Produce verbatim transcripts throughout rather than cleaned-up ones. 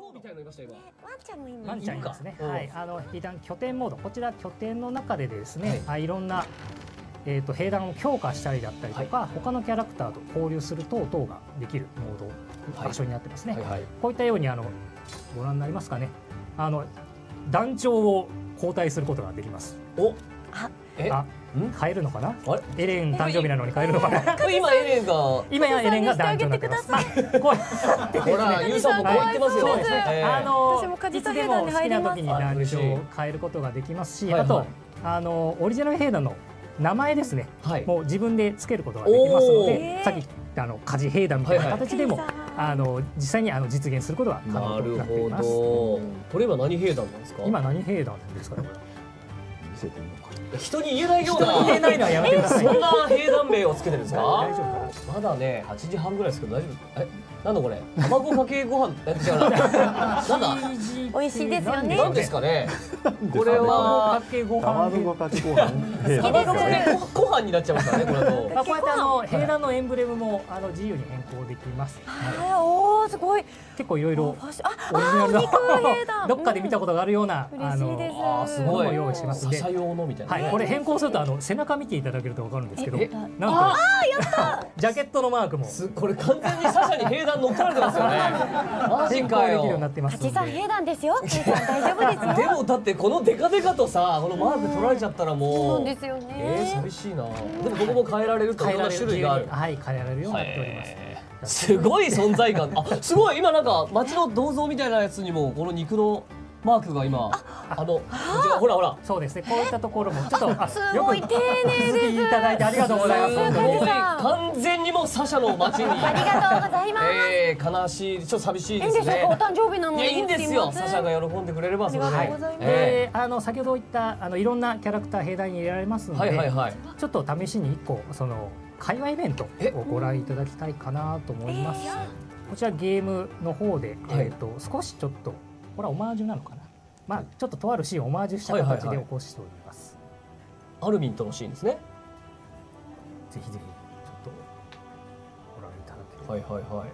猫みたいなのいました今。 ワンちゃんも今。 ワンちゃんいますね。 うんはい、あの兵団拠点モード、こちら拠点の中でですね、はい、いろんなえっと兵団を強化したりだったりとか、はい、他のキャラクターと交流する等々ができるモード、場所になってますね。こういったようにあのご覧になりますかね。あの団長を交代することができます。 お、 あ、え、あ、変えるのかな？エレン誕生日なのに変えるのかな？ 今エレンが今やエレンが団長になってます。まあ、こうほら、ユウさんもこう言ってますよ。 あのいつでも好きな時に団長を変えることができますし、あとあのオリジナル兵団の名前ですね。もう自分でつけることができますので、さっき言ったあの家事兵団みたいな形でもあの実際にあの実現することが可能となっています。 これ今何兵団なんですか？ 今何兵団ですかね。 見せてみようか。人に言えないような、 人に言えないのはやめてください。 そんな兵団名をつけてるんですか？大丈夫かな。まだね、はちじはんぐらいですけど大丈夫。え、なんだこれ？卵かけご飯、え、違うな。なんだ？ 美味しいですよね。 なんですかね。これは卵かけご飯。 卵かけご飯。 卵かけご飯になっちゃいますからね、これと。 まあこうやってあの兵団のエンブレムもあの自由に変更できます。 おお、すごい。 結構いろいろオリジナルのどっかで見たことがあるようなあのすごい用意してますんで、 笹用のみたいな。 はい、これ変更するとあの背中見ていただけるとわかるんですけど、なんとジャケットのマークもこれ完全にサシャに兵団乗っ取られてますよね。マジかよ。 できるようになってます。 八さん兵団ですよ。大丈夫ですよ。 でもだってこのデカデカとさ、このマーク取られちゃったらもう。 そうですよね。 えー、寂しいな。でもここも変えられるといろんな種類がある。 はい、変えられるようになっております。 すごい存在感。あ、すごい今なんか街の銅像みたいなやつにもこの肉のマークが今あのほらほら。 そうですね。こういったところもちょっとすごい丁寧です。 いただいてありがとうございます。 完全にもうサシャの街に。 ありがとうございます。 えー、悲しい、ちょっと寂しいですね。 お誕生日なのに。 いや、いいんですよ。サシャが喜んでくれればそれで。 で、あの先ほど言ったあのいろんなキャラクター兵団に入れられますので、ちょっと試しに一個その会話イベントをご覧いただきたいかなと思います。こちらゲームの方で、えっと少しちょっとこれはオマージュなのかな。まあちょっととあるシーンをオマージュした形で起こしております。 アルミンとのシーンですね。 ぜひぜひちょっとご覧いただければ。はいはいはい。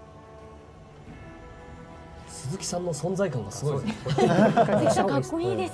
鈴木さんの存在感がすごいですね。 めっちゃかっこいいです。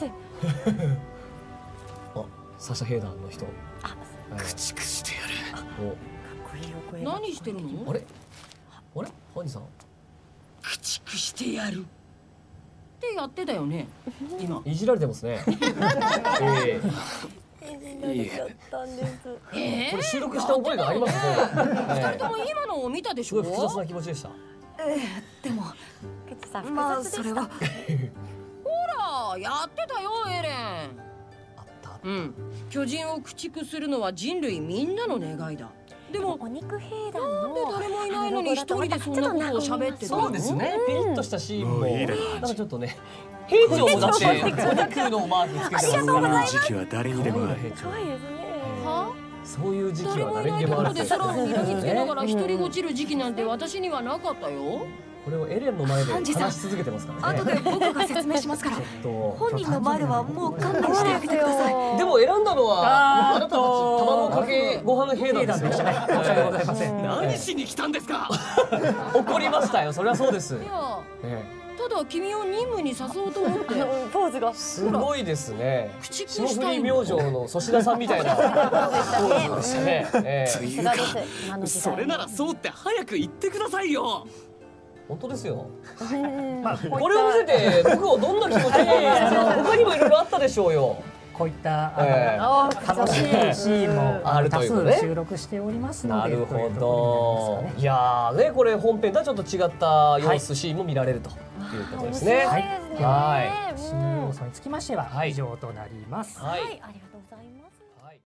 あ、サシャ兵団の人。 駆逐してやる。 かっこいいお声。 何してるの？ あれ？あれ？ハニさん。 駆逐してやる。ってやってたよね。今。 いじられてますね。ええ。いいえ。 これ収録した覚えがありますね。 二人とも今のを見たでしょ。 すごい複雑な気持ちでした。 ええ、でも。まあそれは。ほら、やってたよエレン。 あった。 うん。巨人を駆逐するのは人類みんなの願いだ。でもお肉兵団なんで誰もいないのに一人でそんなことを喋ってたの？ そうですね。ピリッとしたシーンもなんかちょっとね、兵長もだってお肉のマークつけてます。 そういう時期は誰にでもある。 は？ そういう時期は誰にでもある。 誰もいないところで空を裏につけながら一人落ちる時期なんて私にはなかったよ。 これをエレンの前で話し続けてますからね。 後で僕が説明しますから。本人の前ではもう勘弁してあげてください。 でも選んだのはあなたたち卵かけご飯兵団ですよ。申し訳ございません。 何しに来たんですか。 怒りましたよ。それはそうです。いや、 ただ君を任務に誘おうと思って。 ポーズがすごいですね。霜降り明星の粗品さんみたいなポーズでしたね。 というか、それならそうって早く言ってくださいよ。 本当ですよ。まあこれを見せて僕をどんな気持ちに、他にもいろいろあったでしょうよ。 こういった楽しいシーンも多数収録しておりますので。 なるほど。いやね、これ本編とはちょっと違った様子シーンも見られるということですね。 はい。新要素につきましては以上となります。 はい。